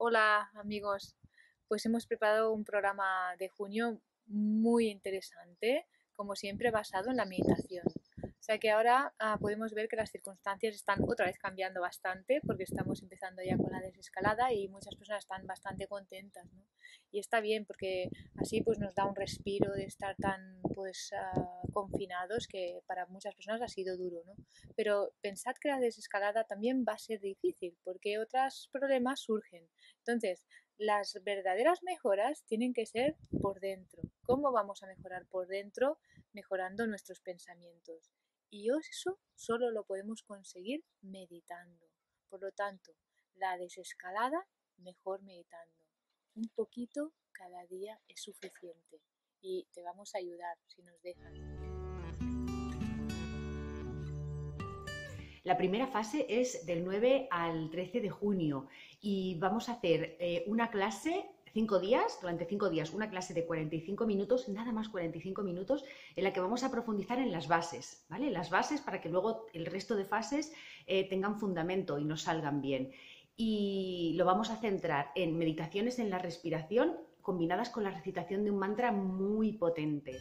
Hola amigos, pues hemos preparado un programa de junio muy interesante, como siempre basado en la meditación. O sea que ahora podemos ver que las circunstancias están otra vez cambiando bastante porque estamos empezando ya con la desescalada y muchas personas están bastante contentas, ¿no? Y está bien porque así pues nos da un respiro de estar tan confinados, que para muchas personas ha sido duro, ¿no? Pero pensad que la desescalada también va a ser difícil porque otros problemas surgen. Entonces, las verdaderas mejoras tienen que ser por dentro. ¿Cómo vamos a mejorar por dentro? Mejorando nuestros pensamientos. Y eso solo lo podemos conseguir meditando. Por lo tanto, la desescalada, mejor meditando. Un poquito cada día es suficiente y te vamos a ayudar si nos dejas. La primera fase es del 9 al 13 de junio y vamos a hacer una clase, 5 días, durante 5 días, una clase de 45 minutos, nada más 45 minutos, en la que vamos a profundizar en las bases, ¿vale? Las bases para que luego el resto de fases tengan fundamento y nos salgan bien. Y lo vamos a centrar en meditaciones en la respiración combinadas con la recitación de un mantra muy potente.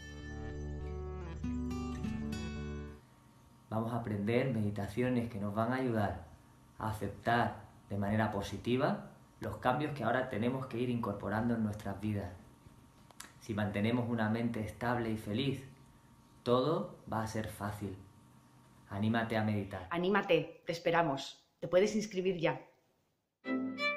Vamos a aprender meditaciones que nos van a ayudar a aceptar de manera positiva los cambios que ahora tenemos que ir incorporando en nuestras vidas. Si mantenemos una mente estable y feliz, todo va a ser fácil. Anímate a meditar. Anímate, te esperamos. Te puedes inscribir ya.